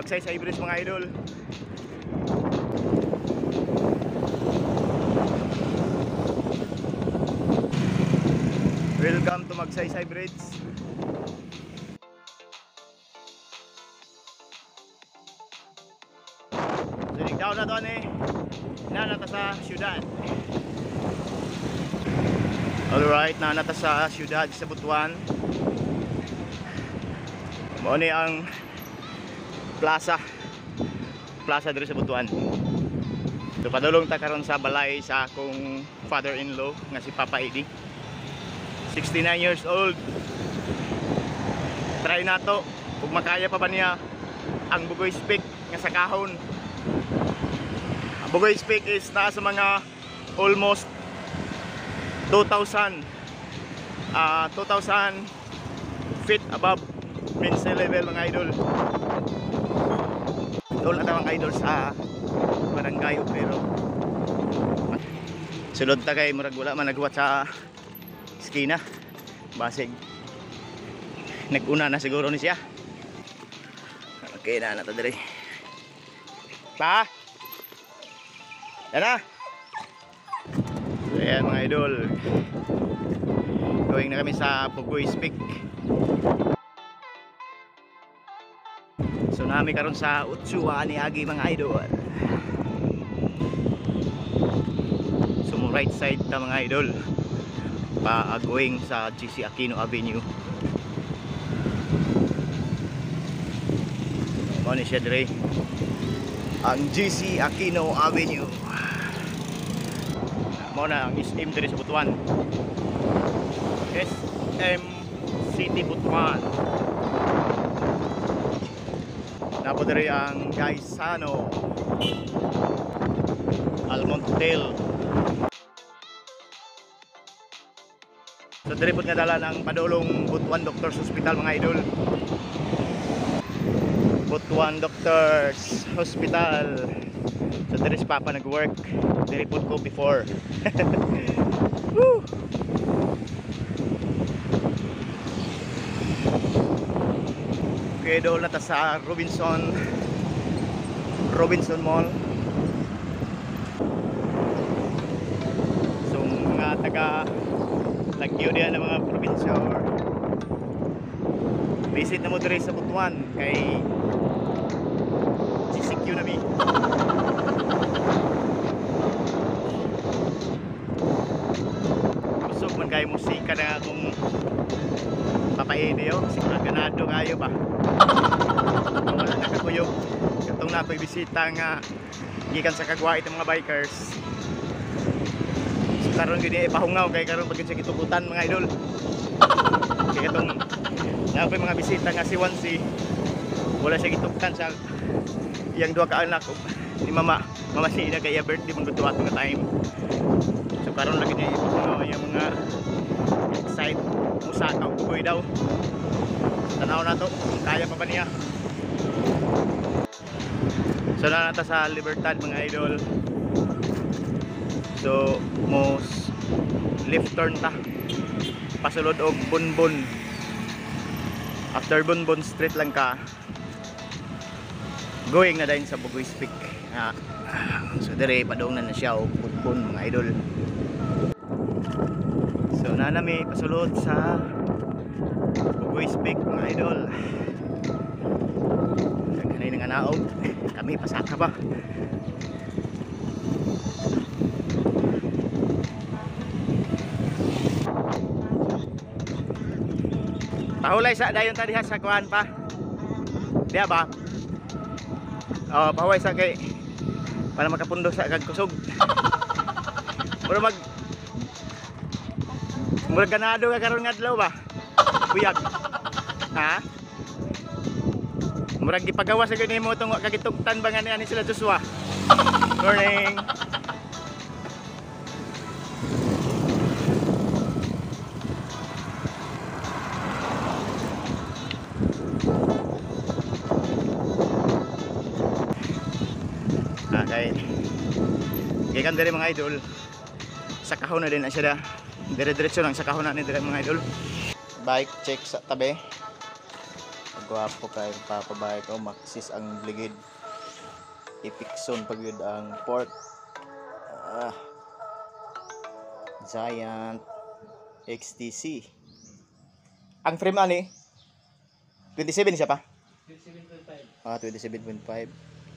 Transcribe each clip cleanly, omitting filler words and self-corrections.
Magsaysay Bridge mga idol. Welcome to Magsaysay Bridge. Sinig daw na to ni nanata sa syudad. Alright, nanata sa syudad sa Butuan. Mao ni ang plaza diri sa Butuan. So padulong ta karon sa balay sa akong father-in-law nga si Papa Eddie. 69 years old. Try nato kung makaya pa ba niya ang Bugoy Speak nga sa kahon. Ang Bugoy Speak is na sa mga almost 2,000 feet above mean sea level mga idol. Doon na tawang idol sa barangay pero sulod ta kay murag wala man nagwat sa skina. Basig naguna na siguro ni siya. Okay na nato dire. Pa. Yan na. So, ayan mga idol. Going na kami sa Bugoy Speak. So nami karon sa Utsua ni Agi mga idol. So mo right side ta mga idol. Going sa GC Aquino Avenue. Ano siya dire? Ang GC Aquino Avenue. Mo na ang SM dire sa Butuan. SM City Butuan. Napo dire ang Gaisano Almontel. So dire pud nga dala ng padulong Butuan Doctors Hospital mga idol. Butuan Doctors Hospital. So dire si Papa nag-work. Dire pud ko before. Woo! Okay, doon na ta sa Robinson Mall. So mga taga Lagyo diyan ng mga probinsya or visit na mo dire sa Butuan kay CCQ na mi. Busog man kayo musika na akong papaede yo, siguro ganado kayo pa. Wala na kakuyog. Katong na ako'y bisita nga gikan sa kagwait ng mga bikers. Karon gini ipahungaw kay karon pagin sa gitugutan mga idol. Kaya itong napoy mga bisita nga si Wansi wala siya gitugutan sa iyang duha ka anak ni mama Sina kay birthday mong gutuwa nga time. So karon lagi niya ipahungaw yung mga excited musaka og bugoy daw. Tanaw na to kung kaya pa ba niya. So na nata sa Libertad mga idol. So most left turn ta pasulod og Bunbun. After Bunbun street lang ka going na din sa Bugoy Speak. So dire padong na siya og Bunbun mga idol. So na nami pasulod sa Bugoy Speak mga idol. Kanay nang anaog kami pasaka ba. Pahulay sa dayon tadi sa kuan pa. Diya ba? Oh, pahulay sa kay para makapundo sa kagkusog. Pero murag ganado ka karon ngadlaw ba? Buyag. Ha? Murag gipagawa sa gani mo tong kagitugtan ba nga ni sila Joshua. Morning. Kaya kan dari mga idol sa kahon na din na siya da. Dire-diretso lang sa kahon na ni dire mga idol. Bike check sa tabi. gwapo kay papabahay ko Maxis ang bligid. Ipikson pagyud ang port. Giant XTC. Ang frame ani 27 siya pa. 27.5. 27.5.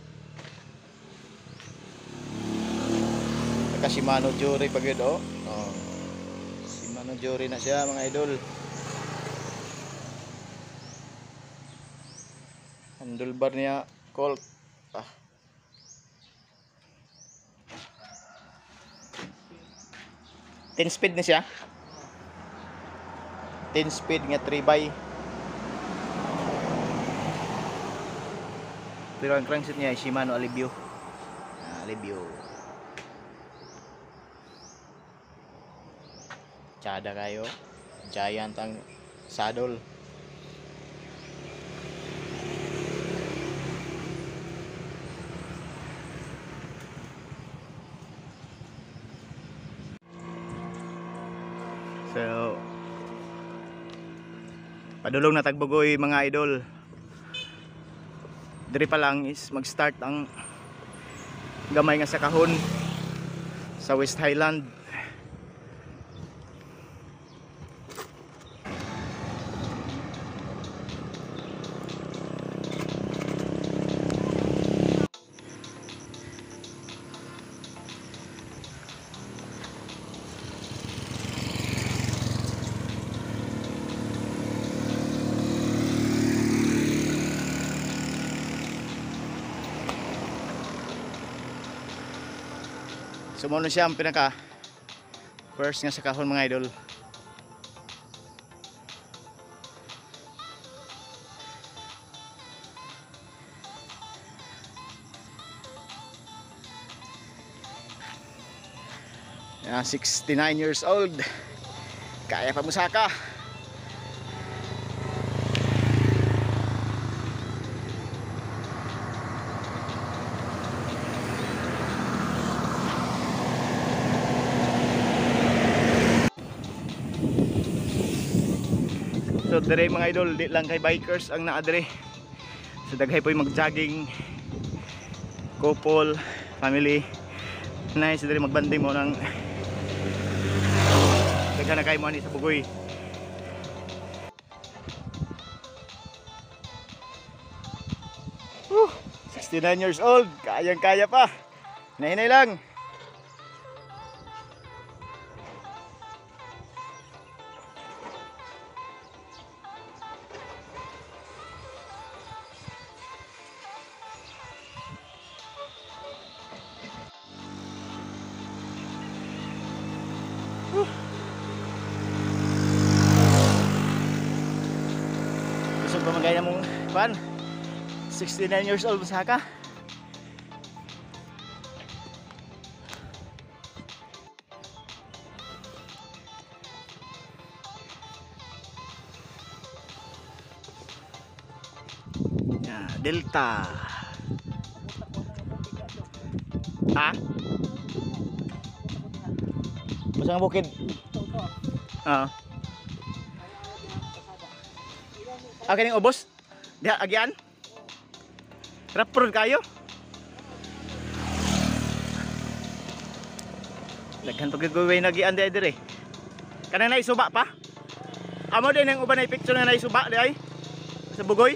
Naka Shimano Jury pagyud Shimano Jury na siya mga idol. Handlebar niya Colt. 10 speed na siya. 10 speed nga 3x. Pero ang crankset niya ay Shimano Alivio. Alivio. Tsada kayo. Giant ang saddle. So, padulong na Tagbogoy mga idol. Diri pa lang is mag-start ang gamay nga sa kahon sa West Highland. Sumunod siya ang pinaka first nga sa kahon mga idol. Yan, 69 years old. Kaya pa musaka. So dire mga idol, di lang kay bikers ang naa dire. So daghay po yung mag-jogging, couple, family. Nice dire magbanding mo ng daghan na kay mo ani sa Bugoy. 69 years old, kayang-kaya pa. Hinay-hinay lang. Gusto ba magaya mong pan? 69 years old sa ka? Delta. Ha? Basta nga bukid. Kining ubos? Diha agyan? Rapper kayo? Daghan pagagawin nagian di dire. Kanang naisuba pa? Amo din ang uban na picture nga naisuba di ay sa Bugoy.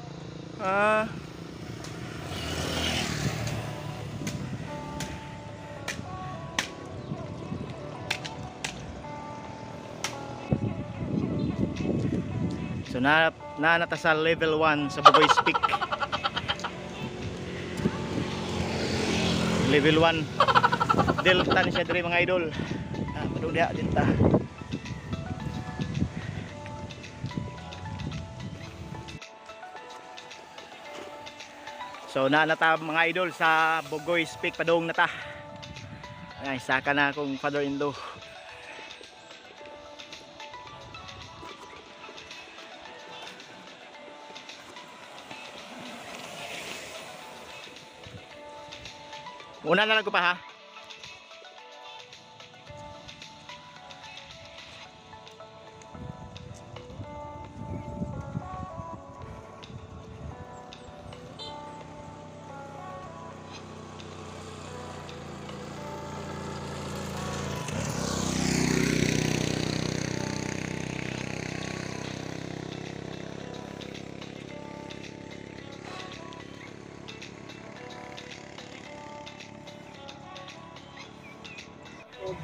So nata sa level 1 sa Bugoy Peak. Level 1 Delta ni siya diri mga idol. Padung diha Delta. So nata mga idol sa Bugoy Peak padung nata. Ay saka na akong father-in-law. Una na lang ko pa ha.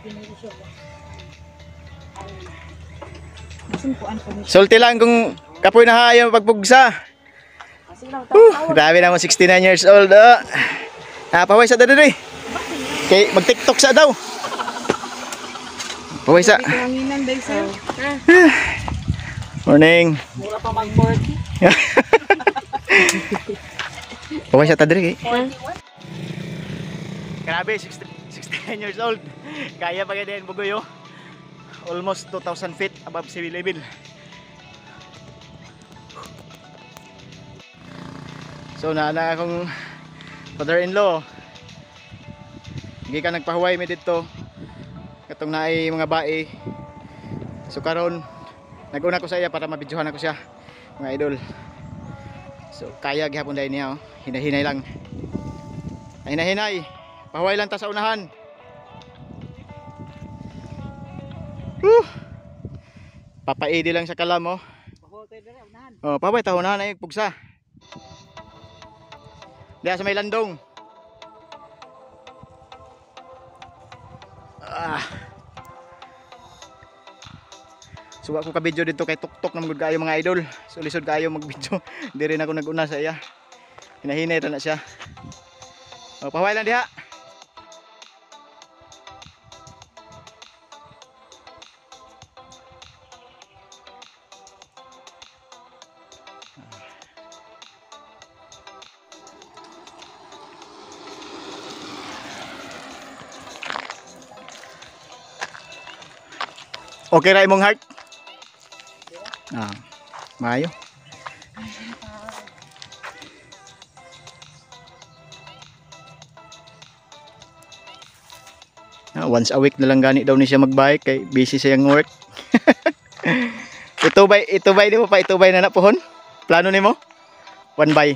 Sulti lang kung kapoy na hayo pagpugsa. Grabe naman 69 years old. Paway sa dada rin. Okay, mag-TikTok sa daw. Paway sa. Morning. Mura pa mag-40. Paway sa tadri. Grabe, 69 years old. Kaya pa ganyan bugoy, oh. Almost 2,000 feet above sea level. So naana akong father-in-law. Hindi ka nagpahuway mi dito. Katong naay mga bae. So karon naguna ko sa iya para mabidyohan ako siya, mga idol. So kaya gihapon dai niya, oh. Hinahinay lang. Hinahinay. Pahuway lang ta sa unahan. Papaidi lang sa kalam, oh. Oh, pahuway ta unahan ay pugsa. Diya sa may landong. Suwa ko ka video dito kay tuktok na magud kayo mga idol. So lisod kayo mag-video. Di rin ako nag-una sa iya. Hinahinay ta na siya. Oh, pahuway lang diha. Okay ra imong heart? Maayo. Once a week na lang gani daw ni siya magbike kay busy siyang work. Itubay di mo pa itubay na napuhon? Plano nimo? One by.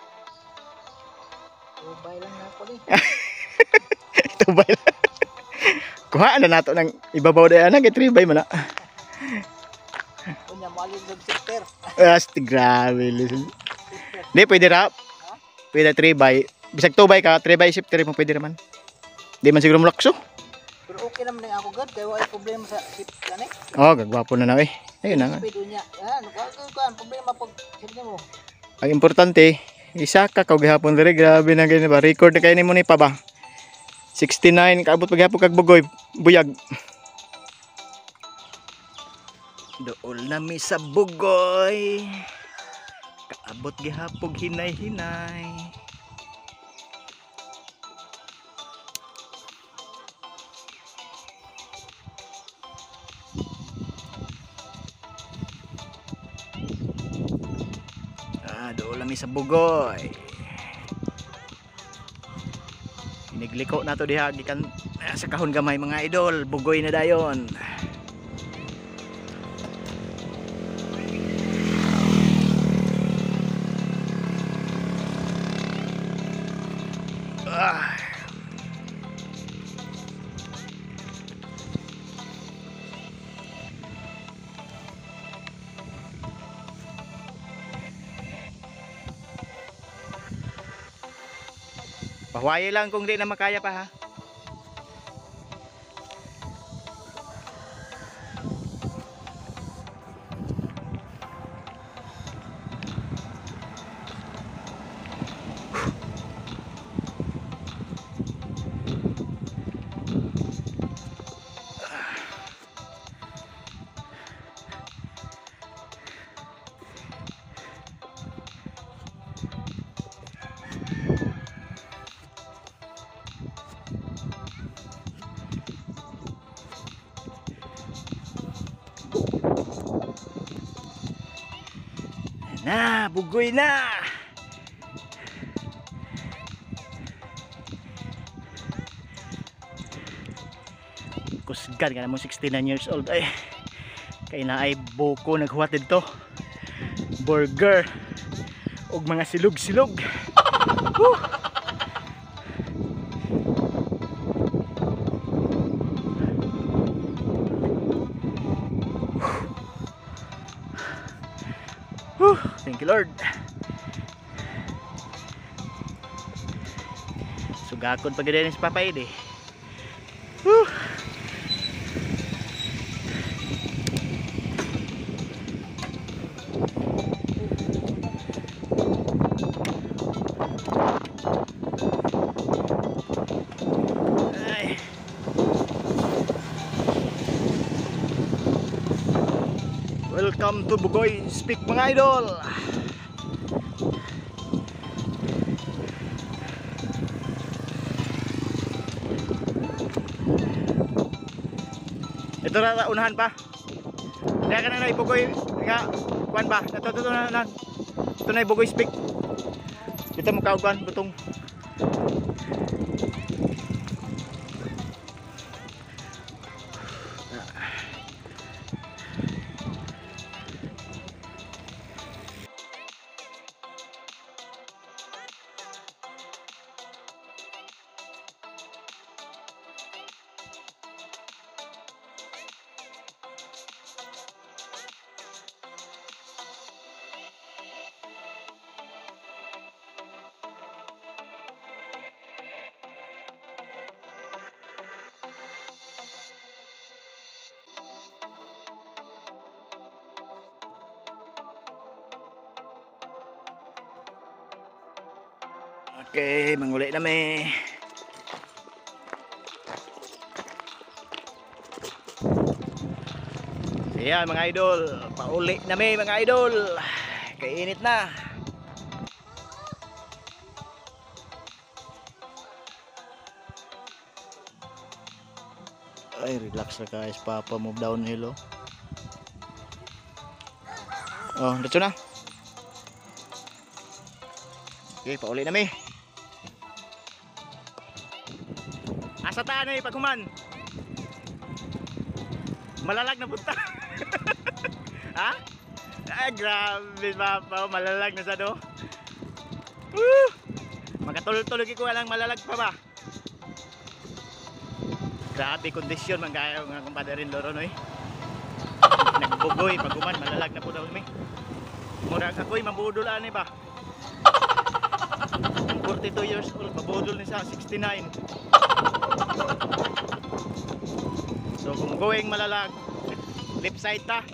Itubay lang na ako ni. Itubay lang. Kuha na nato ng ibabaw na yan, kay 3 by man na. Kunya mo alin ng sister. Asti, grabe. Hindi, pwede rap. Pwede 3 by. Bisag 2 by ka, 3 by shifter mo pwede naman. Di man siguro mulakso. Pero okay naman yung ako god, kaya wala problema sa ship gani. Oh, gagwapo na eh. Ayun na nga. Pwede niya. Yan, wala problema pag ship mo. Ang importante, isa ka gihapon diri, grabe na ganyan ba. Record na kayo ni mo ni pa ba? 69, kaabot paghapon kag bugoy, buyag. Dool nami sa bugoy. Kaabot gihapon hinay-hinay. Dool nami sa bugoy. Inigliko na to diha gikan sa kahon gamay mga idol, bugoy na dayon. Pahuwaye lang kung di na makaya pa ha. Na, bugoy na. Kusgan ka na mo 69 years old ay. Kay na ay buko naghuwat dito. Burger ug mga silog-silog. Thank you Lord. Sugakon pag din sa papayid eh. Welcome to Bugoy Speak mga idol. Ito na unahan pa. Kaya ka na Bugoy nga kuan ba? Ito na. Ito na Bugoy Speak. Dito mo kauban butong. Okay, manguli na may. Ayan mga idol, pauli na may mga idol. Kainit na. Ay, relax na guys, papa move downhill oh. Oh, dito na. Okay, pauli na may. Asa taan ay paghuman. Malalag na punta. Ha? Ay, grabe papa, malalag na sa do. Makatulog-tulog ko lang malalag pa ba? Grabe kondisyon man kaya nga kumpadre Loro no eh. Nagbugoy paghuman, malalag na po daw mi. Murag ako'y mabudol ani ba? 42 years old, mabudol ni sa 69. So kung going malalag, left side ta.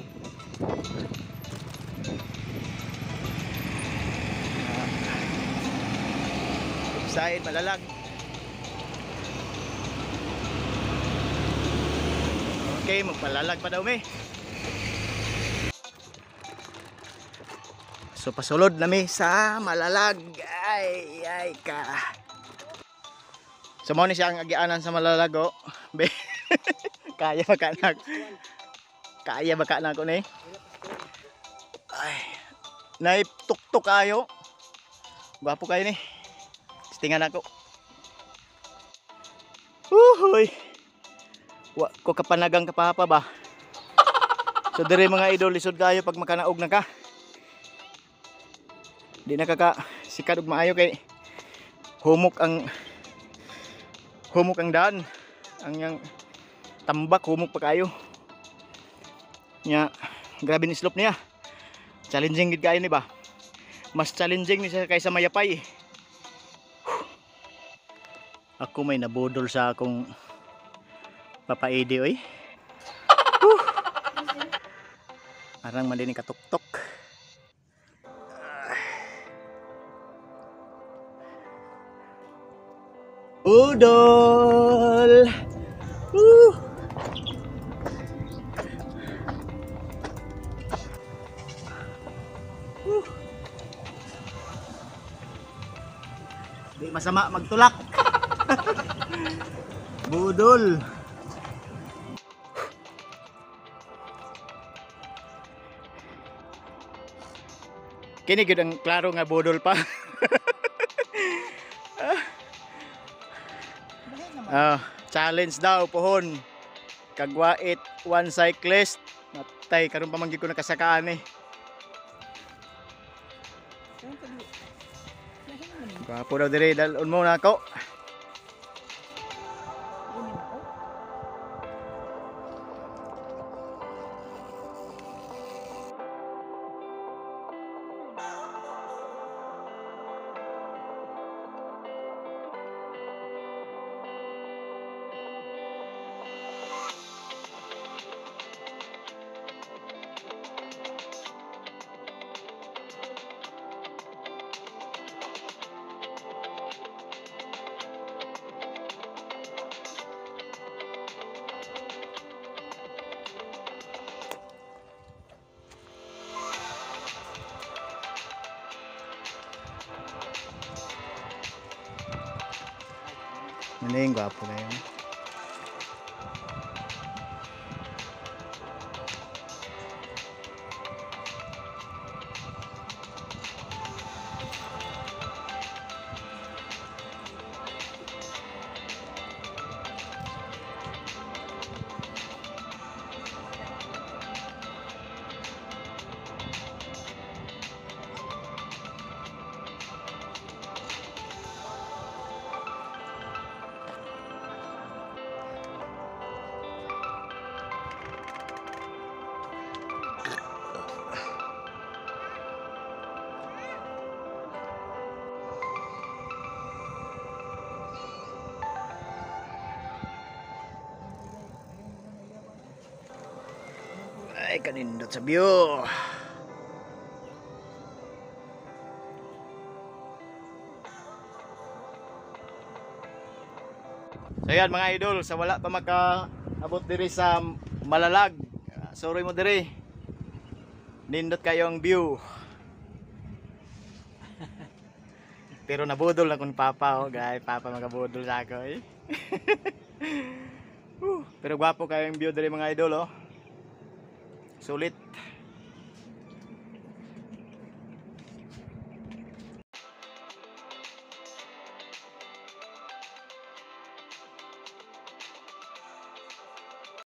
Left side malalag. Okay, magpalalag pa daw mi. So pasulod na mi sa malalag. Ay ka. So mo ni siya ang agianan sa malalag oh. Kaya ba ka na? Kaya ba ka na ko ni? Ay. Naiptuktok kayo. Gwapo kayo ni. Tistingan ako. Uhoy. Wa ko kapanagang kapapa ba? So dire mga idol lisod kayo pag makanaog na ka. Di na kaka sikad og maayo kay humok ang daan. Ang yang tambak humok pa kayo. Nya grabe ni slope niya. Challenging gid kayo ni ba? Mas challenging ni siya kaysa mayapay. Ako may nabudol sa akong papaidi oy. Arang man din katuktok. Budol. Di masama magtulak. Budol. Kini gid ang klaro nga budol pa. Challenge daw pohon. Kagwait one cyclist. Matay karon pa man gid ko nakasakaan eh. Gwapo daw dire dalon mo na ako. Maning gwapo kayo. Ay, kanindot sa view. So yan mga idol, sa wala pa makaabot diri sa Malalag. Sorry mo diri. Nindot kayo ang view. Pero nabudol na kung papa, oh guys. Papa magabudol sa ako eh. Pero gwapo kayo ang view diri mga idol, oh. Sulit.